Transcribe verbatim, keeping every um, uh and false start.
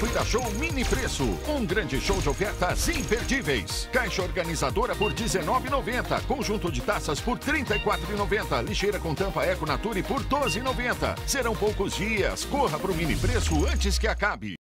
Feira Show Mini Preço. Um grande show de ofertas imperdíveis. Caixa organizadora por dezenove reais e noventa centavos. Conjunto de taças por trinta e quatro reais e noventa centavos. Lixeira com tampa Eco Nature por doze reais e noventa centavos. Serão poucos dias. Corra pro Mini Preço antes que acabe.